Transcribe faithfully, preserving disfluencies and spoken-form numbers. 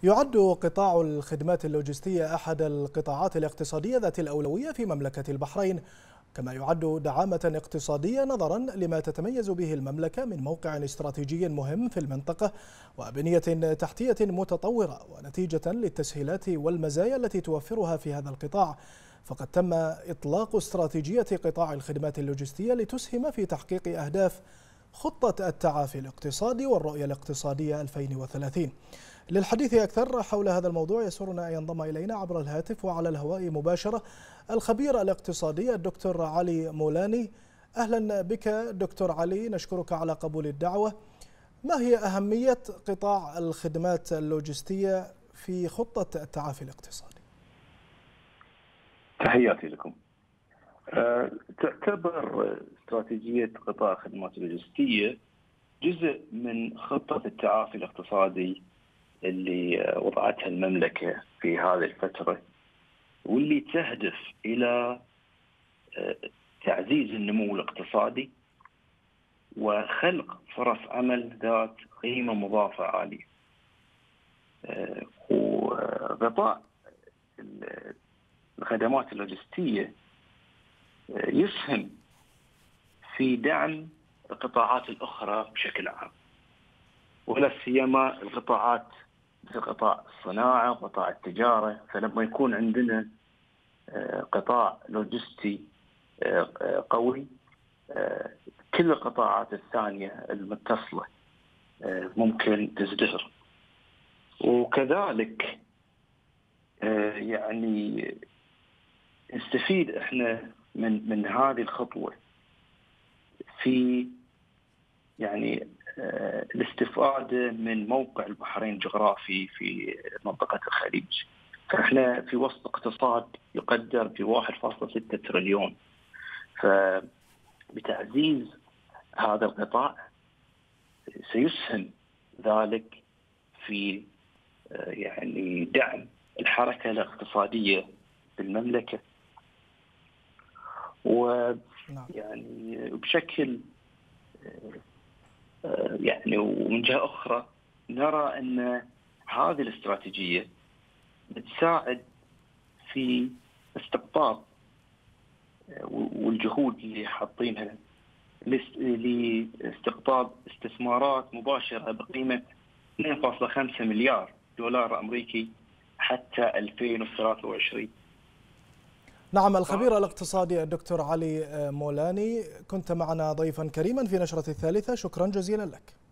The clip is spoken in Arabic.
يعد قطاع الخدمات اللوجستية أحد القطاعات الاقتصادية ذات الأولوية في مملكة البحرين، كما يعد دعامة اقتصادية نظرا لما تتميز به المملكة من موقع استراتيجي مهم في المنطقة وبنية تحتية متطورة، ونتيجة للتسهيلات والمزايا التي توفرها في هذا القطاع. فقد تم إطلاق استراتيجية قطاع الخدمات اللوجستية لتسهم في تحقيق أهداف خطة التعافي الاقتصادي والرؤية الاقتصادية ألفين وثلاثين. للحديث أكثر حول هذا الموضوع يسرنا أن ينضم إلينا عبر الهاتف وعلى الهواء مباشرة الخبير الاقتصادي الدكتور علي مولاني. أهلا بك دكتور علي، نشكرك على قبول الدعوة. ما هي أهمية قطاع الخدمات اللوجستية في خطة التعافي الاقتصادي؟ تحياتي لكم. أه، تعتبر استراتيجية قطاع الخدمات اللوجستية جزء من خطة التعافي الاقتصادي اللي وضعتها المملكة في هذه الفترة، واللي تهدف إلى تعزيز النمو الاقتصادي وخلق فرص عمل ذات قيمة مضافة عالية. وقطاع الخدمات اللوجستية يسهم في دعم القطاعات الأخرى بشكل عام، ولا سيما القطاعات مثل قطاع الصناعة وقطاع التجارة. فلما يكون عندنا قطاع لوجستي قوي، كل القطاعات الثانية المتصلة ممكن تزدهر. وكذلك يعني نستفيد احنا من من هذه الخطوة في يعني الاستفادة من موقع البحرين الجغرافي في منطقة الخليج. فإحنا في وسط اقتصاد يقدر ب واحد فاصلة ستة تريليون، فبتعزيز هذا القطاع سيسهم ذلك في يعني دعم الحركة الاقتصادية في المملكة، ويعني بشكل يعني ومن جهة أخرى نرى أن هذه الاستراتيجية بتساعد في استقطاب والجهود اللي حاطينها لاستقطاب استثمارات مباشرة بقيمة اثنين فاصلة خمسة مليار دولار أمريكي حتى ألفين وثلاثة وعشرين. نعم، الخبير الاقتصادي الدكتور علي مولاني، كنت معنا ضيفا كريما في نشرة الثالثة، شكرا جزيلا لك.